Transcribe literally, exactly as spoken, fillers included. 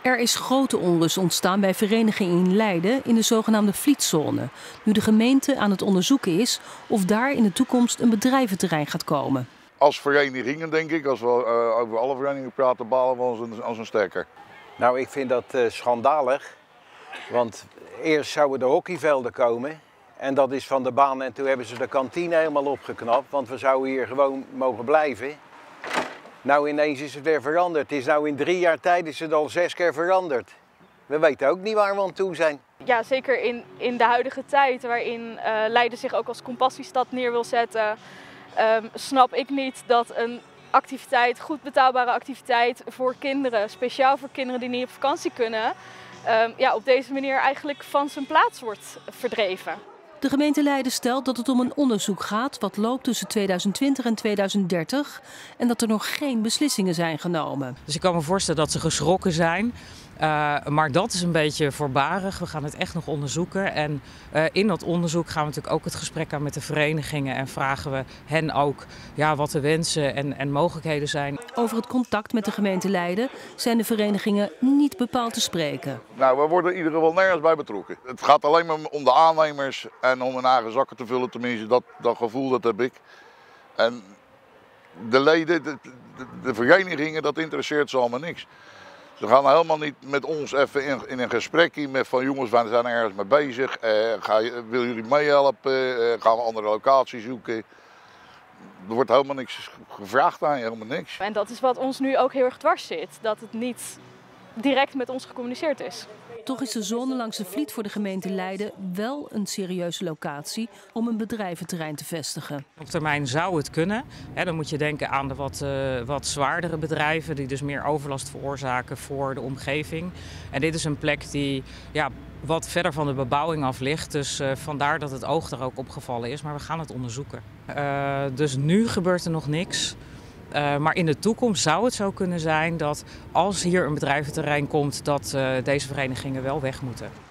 Er is grote onrust ontstaan bij verenigingen in Leiden in de zogenaamde Vlietzone. Nu de gemeente aan het onderzoeken is of daar in de toekomst een bedrijventerrein gaat komen. Als verenigingen denk ik, als we uh, over alle verenigingen praten, balen we als een, als een stekker. Nou, ik vind dat uh, schandalig. Want eerst zouden de hockeyvelden komen. En dat is van de baan en toen hebben ze de kantine helemaal opgeknapt. Want we zouden hier gewoon mogen blijven. Nou ineens is het weer veranderd. Het is nou in drie jaar tijd is het al zes keer veranderd. We weten ook niet waar we aan toe zijn. Ja, zeker in, in de huidige tijd waarin uh, Leiden zich ook als compassiestad neer wil zetten. Um, snap ik niet dat een activiteit, goed betaalbare activiteit voor kinderen, speciaal voor kinderen die niet op vakantie kunnen, um, ja, op deze manier eigenlijk van zijn plaats wordt verdreven. De gemeente Leiden stelt dat het om een onderzoek gaat wat loopt tussen tweeduizend twintig en tweeduizend dertig en dat er nog geen beslissingen zijn genomen. Dus ik kan me voorstellen dat ze geschrokken zijn. Uh, maar dat is een beetje voorbarig. We gaan het echt nog onderzoeken. En uh, in dat onderzoek gaan we natuurlijk ook het gesprek aan met de verenigingen. En vragen we hen ook ja, wat de wensen en, en mogelijkheden zijn. Over het contact met de gemeente Leiden zijn de verenigingen niet bepaald te spreken. Nou, we worden in ieder geval nergens bij betrokken. Het gaat alleen maar om de aannemers en om hun eigen zakken te vullen. Tenminste, dat, dat gevoel dat heb ik. En de leden, de, de, de verenigingen, dat interesseert ze allemaal niks. Ze gaan helemaal niet met ons even in, in een gesprekje met van jongens, we zijn ergens mee bezig. Eh, ga, wil jullie meehelpen? Eh, gaan we andere locaties zoeken? Er wordt helemaal niks gevraagd aan je, helemaal niks. En dat is wat ons nu ook heel erg dwars zit, dat het niet direct met ons gecommuniceerd is. Toch is de zone langs de Vliet voor de gemeente Leiden wel een serieuze locatie om een bedrijventerrein te vestigen. Op termijn zou het kunnen. He, dan moet je denken aan de wat, uh, wat zwaardere bedrijven die dus meer overlast veroorzaken voor de omgeving. En dit is een plek die ja, wat verder van de bebouwing af ligt. Dus uh, vandaar dat het oog er ook opgevallen is. Maar we gaan het onderzoeken. Uh, dus nu gebeurt er nog niks. Uh, maar in de toekomst zou het zo kunnen zijn dat als hier een bedrijventerrein komt, dat uh, deze verenigingen wel weg moeten.